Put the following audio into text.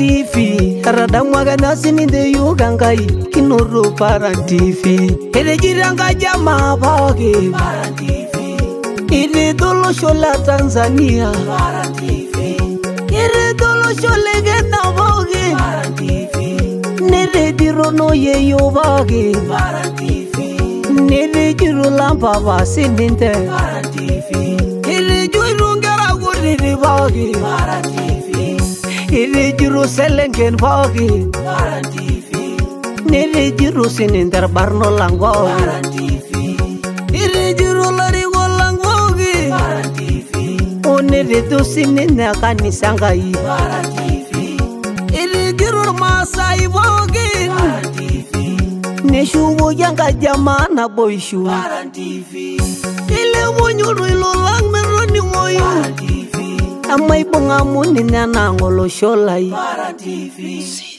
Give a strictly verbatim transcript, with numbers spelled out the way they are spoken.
T V Radamwaga nasini de yugangai kinuru Paran T V Ede jiranga jama bagi Paran T V Ede dolo shola Tanzania Paran T V Ede dolo shole gena bagi Paran T V Nede dirono ye yo bagi Paran T V Nede jiro lampa basindinte Paran T V Ede jiro ngara guriri bagi Paran T V Ede jiro selengen bagi Paran T V Nede jiro sininter barno lang bagi Paran T V Ede jiro lari golang bagi Paran T V O nede tu sininna kanisangai Paran T V Ede jiro masai bagi Paran T V Neshubo yanga jamana boyshu Paran T V Ile wonyuru ilolang meroni moyo Paran T V Amai pengamun ni nana ngolo sholai Paran T V.